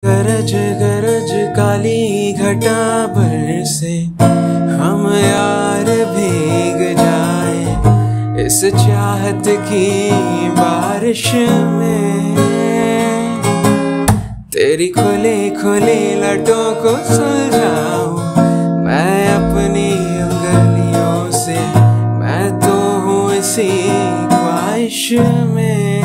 गरज गरज काली घटा बरसे, हम यार भीग जाए इस चाहत की बारिश में। तेरी खुली खुली लटों को सुलझाऊं मैं अपनी उंगलियों से, मैं तो हूँ इसी ख्वाहिश में।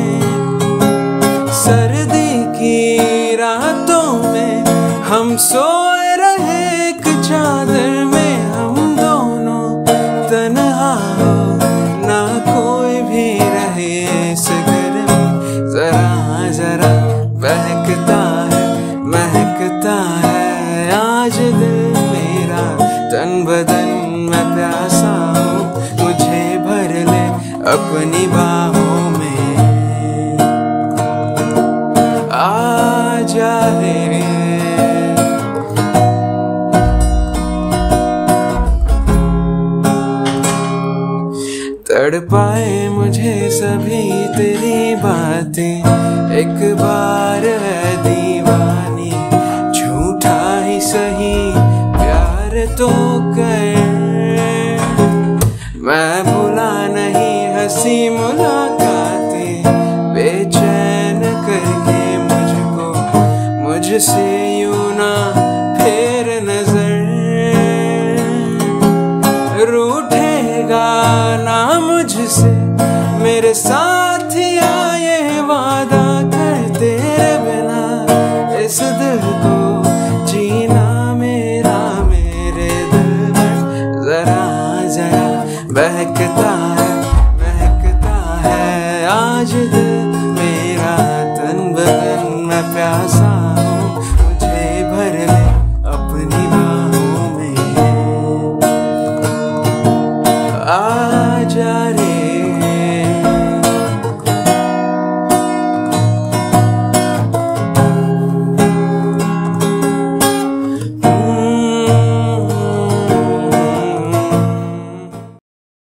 सर्दी की रातों में हम सोए रहे एक चादर में, हम दोनों तन्हा हो ना कोई भी रहे इस घर में। जरा जरा बहकता है महकता है आज दिल मेरा, तन बदन में प्यासा हूँ, मुझे भर ले अपनी बाहों में। आ जाए तड़पाए मुझे सभी तेरी बातें, एक बार है दीवानी झूठा ही सही प्यार तो कर। मैं भूला नहीं हंसी मुलाकातें, बेचैन करके मुझको मुझसे यूं ना फेर नजर। रूठेगा ना मुझसे मेरे साथिया, ये वादा कर तेरे बिना इस दिल को जीना मेरा मेरे दिल में। जरा जरा बहकता है महकता है आज दिल मेरा, तन बदन में प्यासा हूँ, मुझे भर ले अपनी बाहों में।